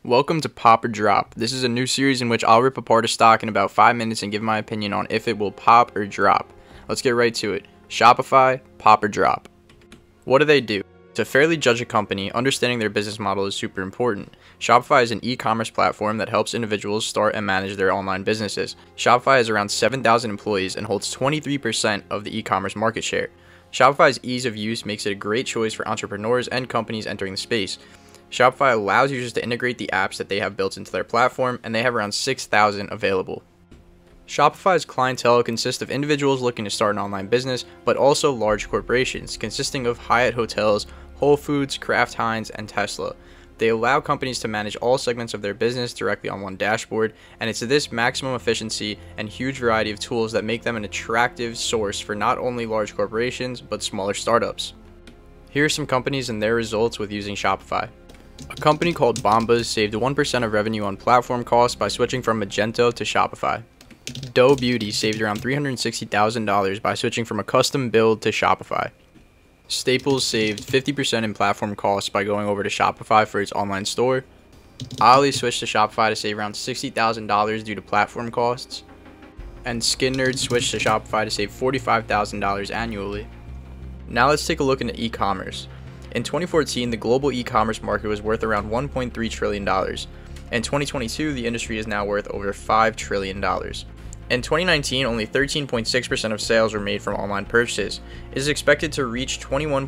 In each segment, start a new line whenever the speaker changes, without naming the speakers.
Welcome to Pop or Drop. This is a new series in which I'll rip apart a stock in about 5 minutes and give my opinion on if it will pop or drop. Let's get right to it. Shopify, pop or drop. What do they do? To fairly judge a company, understanding their business model is super important. Shopify is an e-commerce platform that helps individuals start and manage their online businesses. Shopify has around 7,000 employees and holds 23% of the e-commerce market share. Shopify's ease of use makes it a great choice for entrepreneurs and companies entering the space. Shopify allows users to integrate the apps that they have built into their platform, and they have around 6,000 available. Shopify's clientele consists of individuals looking to start an online business, but also large corporations, consisting of Hyatt Hotels, Whole Foods, Kraft Heinz, and Tesla. They allow companies to manage all segments of their business directly on one dashboard, and it's this maximum efficiency and huge variety of tools that make them an attractive source for not only large corporations, but smaller startups. Here are some companies and their results with using Shopify. A company called Bombas saved 1% of revenue on platform costs by switching from Magento to Shopify. Doe Beauty saved around $360,000 by switching from a custom build to Shopify. Staples saved 50% in platform costs by going over to Shopify for its online store. Ollie switched to Shopify to save around $60,000 due to platform costs. And Skin Nerd switched to Shopify to save $45,000 annually. Now let's take a look into e-commerce. In 2014, the global e-commerce market was worth around $1.3 trillion. In 2022, the industry is now worth over $5 trillion. In 2019, only 13.6% of sales were made from online purchases. It is expected to reach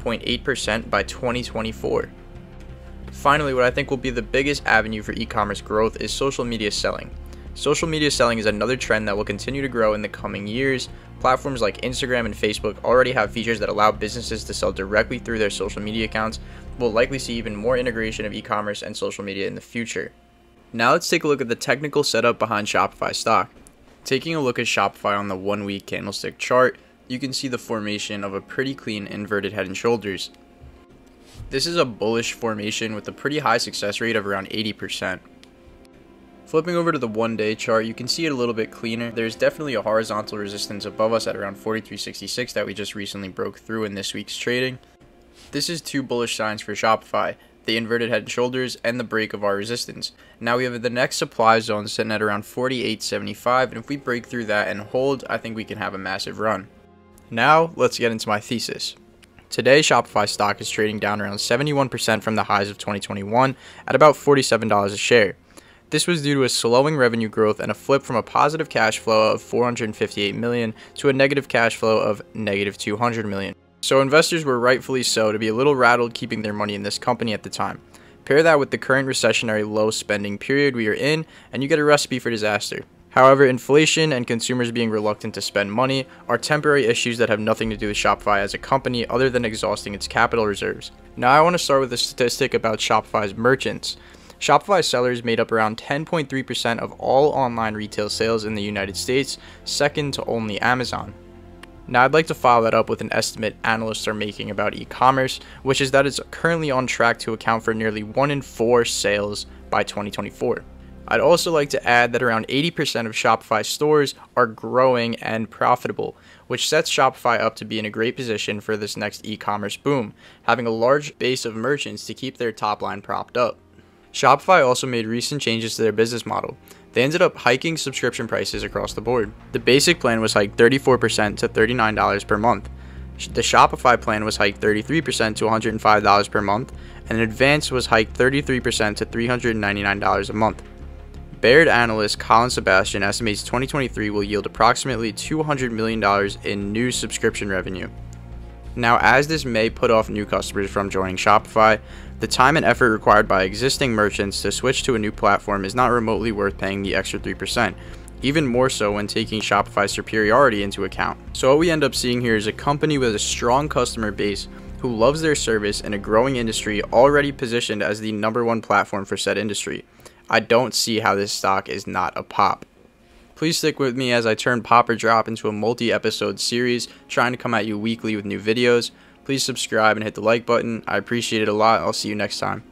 21.8% by 2024. Finally, what I think will be the biggest avenue for e-commerce growth is social media selling. Social media selling is another trend that will continue to grow in the coming years. Platforms like Instagram and Facebook already have features that allow businesses to sell directly through their social media accounts. We'll likely see even more integration of e-commerce and social media in the future. Now let's take a look at the technical setup behind Shopify stock. Taking a look at Shopify on the 1-week candlestick chart, you can see the formation of a pretty clean inverted head and shoulders. This is a bullish formation with a pretty high success rate of around 80%. Flipping over to the 1-day chart, you can see it a little bit cleaner. There's definitely a horizontal resistance above us at around 43.66 that we just recently broke through in this week's trading. This is two bullish signs for Shopify, the inverted head and shoulders and the break of our resistance. Now we have the next supply zone sitting at around 48.75, and if we break through that and hold, I think we can have a massive run. Now let's get into my thesis. Today, Shopify stock is trading down around 71% from the highs of 2021 at about $47 a share. This was due to a slowing revenue growth and a flip from a positive cash flow of $458 million to a negative cash flow of negative $200 million. So investors were rightfully so to be a little rattled keeping their money in this company at the time. Pair that with the current recessionary low spending period we are in, and you get a recipe for disaster. However, inflation and consumers being reluctant to spend money are temporary issues that have nothing to do with Shopify as a company other than exhausting its capital reserves. Now I want to start with a statistic about Shopify's merchants. Shopify sellers made up around 10.3% of all online retail sales in the United States, second to only Amazon. Now I'd like to follow that up with an estimate analysts are making about e-commerce, which is that it's currently on track to account for nearly 1 in 4 sales by 2024. I'd also like to add that around 80% of Shopify stores are growing and profitable, which sets Shopify up to be in a great position for this next e-commerce boom, having a large base of merchants to keep their top line propped up. Shopify also made recent changes to their business model. They ended up hiking subscription prices across the board. The basic plan was hiked 34% to $39 per month. The Shopify plan was hiked 33% to $105 per month, and Advanced was hiked 33% to $399 a month. Baird analyst Colin Sebastian estimates 2023 will yield approximately $200 million in new subscription revenue. Now, as this may put off new customers from joining Shopify, the time and effort required by existing merchants to switch to a new platform is not remotely worth paying the extra 3%, even more so when taking Shopify's superiority into account. So what we end up seeing here is a company with a strong customer base who loves their service in a growing industry already positioned as the #1 platform for said industry. I don't see how this stock is not a pop. Please stick with me as I turn Pop or Drop into a multi-episode series, trying to come at you weekly with new videos. Please subscribe and hit the like button. I appreciate it a lot. I'll see you next time.